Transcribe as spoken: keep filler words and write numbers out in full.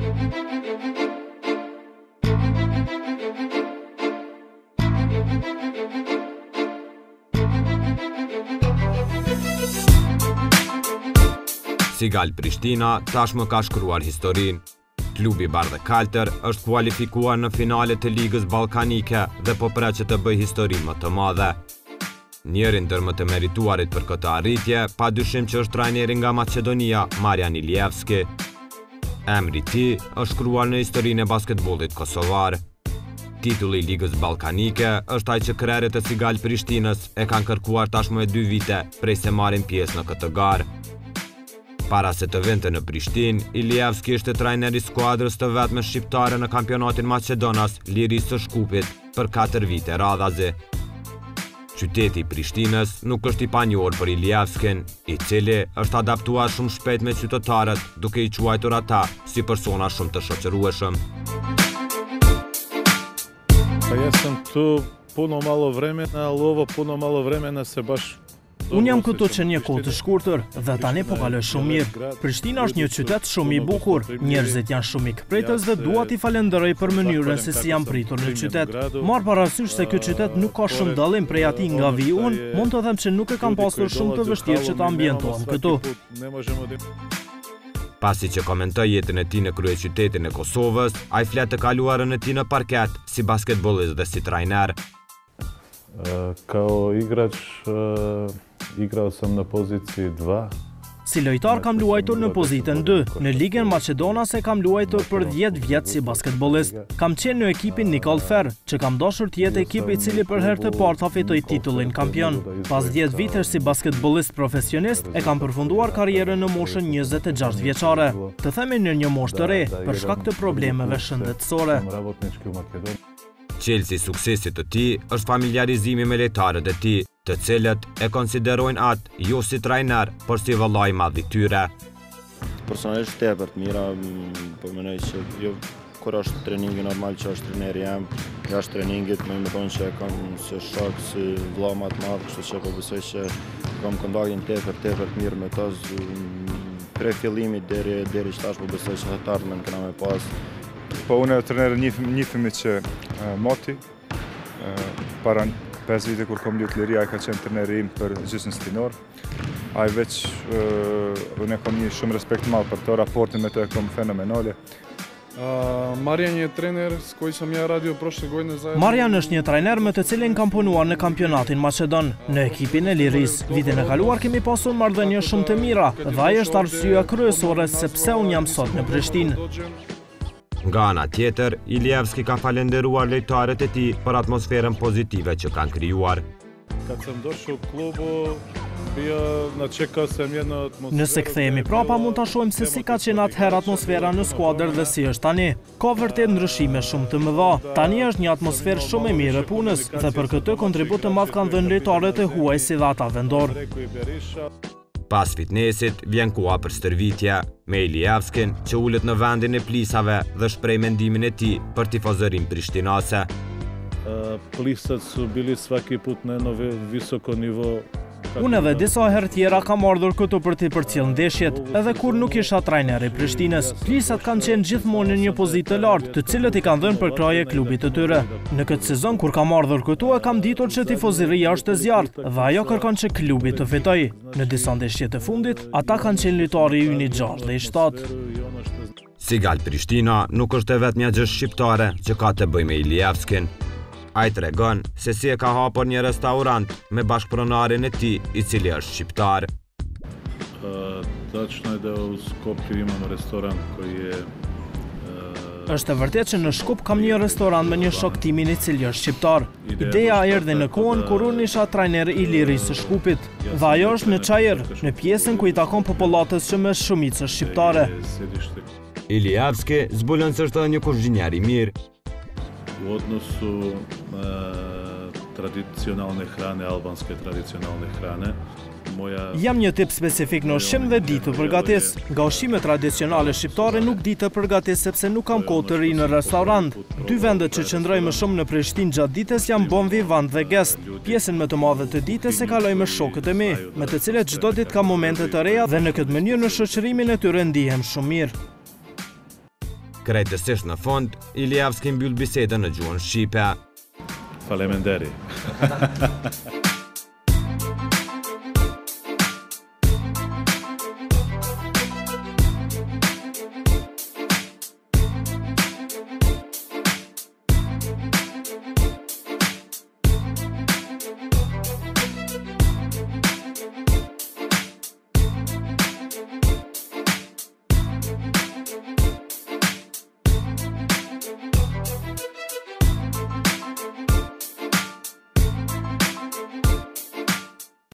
Sigal Prishtina tashmë ka shkruar historinë. Klubi Bardhë Kaltër është kualifikuar në finalet të Ligës Ballkanike dhe po pret që të bëj historinë më të madhe. Njëri ndër më të merituarit për këtë arritje, padyshim që është trajneri nga Maqedonia, Marian Ilievski. Emri i tij është shkruar në historinë e basketbollit kosovar. Titulli i Ligës Ballkanike është ai që krerët e Sigal Prishtinës e kanë kërkuar tashmë e dy vite prej se marrin pjesë në këtë garë. Para se të vente në Prishtinë, Ilievski ishte trajneri i skuadrës të vetme shqiptare në kampionatin Maqedonas, Lirisë së Shkupit, për katër vite radhazi. Qyteti i Prishtinës nuk është i panjohur për Ilievskin, i cili është adaptuar shumë shpejt me qytetarët, duke i quajtur ata si persona shumë të shoqërueshëm. Pa jesam tu puno malo vremena, ali ovo puno malo vremena se baš. Unë jam këtu që një kohë të shkurtër dhe tani po kaloj shumë mirë. Prishtina është një qytet shumë i bukur, njerëzit janë shumë i këpritës dhe dua t'i falenderoj për mënyrën se si jam pritur në qytet. Marr parasysh se ky qytet nuk ka shumë dallim prej atij nga vi unë, mund të them që nuk e kam pasur shumë të vështirë që të ambientohem këtu. Pasi që komentoi jetën e tij në kryeqytetin e Kosovës, ai flet të kaluarën e tij në parket si basketbollist dhe si trajner. Kao igrač igrao sam na poziciji dva. Si lojtar kam luajtur në pozitën dy. Në Ligën Maqedonas e kam luajtur për dhjetë vjet si basketbollist. Kam qenë në ekipin Nikol Fer, që kam dashur të jetë ekipi i cili për herë të parë ta fitoj titullin kampion. Pas dhjetë vitesh si basketbollist profesionist, e kam përfunduar karrierën në moshën njëzet e gjashtë vjeçare. Të themi në një moshë të re, për shkak të problemeve shëndetësore. Çelësi i suksesit të tij është familjarizimi me lojtarët e tij, të cilët e konsiderojnë atë jo si trajner, por si vëllai i madh i tyre. Personalisht tepër të mira, po mendoj që jo kur është treningi normal që është trajneri jam, jashtë treningit më më thonë që kam si shok, si vëlla më të madh, kështu që po besoj që kam kontaktin tepër tepër të mirë me ta prej fillimit deri deri tash, po besoj që ata më kanë më pas. Po unë e trener njifemi që uh, Moti, uh, para pesë vite kur kom luajtur Liri, ai ka qenë treneri im për gjysmën stinor. Ai veç, uh, unë kam një shumë respekt madh për to, raportin me to e kam fenomenale. Uh, Marian je trener s koji sam ja radio prošle godine zajedno. Marian është një trajner me të cilin kam punuar në kampionatin Maqedon, në ekipin e Liris. Vitin e kaluar kemi pasur marrëdhënie shumë të mira, dhe ai është arsyeja kryesore sepse unë jam sot në Prishtinë. Nga ana tjetër, Ilievski ka falenderuar lojtarët e tij për atmosferën pozitive që kanë krijuar. Kad sam došao u klubu, bio na čekao sam jednu atmosferu. Nëse kthehemi prapa, mund ta shohim se si ka qenë atëherë atmosfera në skuadër dhe si është tani. Ka vërtet ndryshime shumë të mëdha. Tani është një atmosferë shumë e mirë e punës dhe për këtë kontribut të madh kanë dhënë lojtarët e huaj si dhe ata vendor. Pas fitnesit, vjen koha për stërvitje, me Ilievskin që ulet në vendin e plisave dhe shpreh mendimin e tij për tifozërinë prishtinase. Plisat su bili svaki put na jedno visoko nivo. Unë edhe disa herë tjera kam ardhur këtu për t'i përcjell ndeshjet, edhe kur nuk isha trajner i Prishtinës. Plisat kanë qenë gjithmonë në një pozitë të lartë, të cilët i kanë dhënë përkraje klubit të tyre. Në këtë sezon kur kam ardhur këtu e kam ditur që tifozëria është e zjarrt dhe ajo kërkon që klubi të fitojë. Në disa ndeshje të fundit, ata kanë qenë lojtarë i yni gjashtë dhe i shtatë. Sigal Prishtina nuk është e vetmja gjë shqiptare që ka të bëjë me Ilievskin. Ai tregon se si e ka hapur një restorant me bashkëpronarin e tij, i cili është shqiptar. Tačno je da u Skopju imamo restoran koji je Është e vërtetë që në Shkup kam një restorant me një shok timin i cili është shqiptar. Ideja erdhi në kohën kur unë isha trajner i Lirisë së Shkupit. Dhe ajo është në Çajër, në pjesën ku i takon popullatës që me shumicë shqiptare. Ilievski zbulon se është një kuzhinier i mirë. U odnosu tradicionalne hrane, albanske tradicionalne hrane. Jam një tip specifik në ushqim dhe di të përgatis. Nga ushqimet tradicionale shqiptare nuk di të përgatis sepse nuk kam kohë të ri në restorant. Dy vendet që qëndroj më shumë në Prishtinë gjatë ditës janë Bon Vivant dhe Guest. Pjesën më të madhe të ditës e kaloj me shokët e mi, me të cilët çdo ditë kam momente të reja dhe në këtë mënyrë në shoqërimin e tyre ndihem shumë mirë. Krejtësisht në fund, Ilievski mbyll bisedën në gjuhën shqipe. Faleminderit.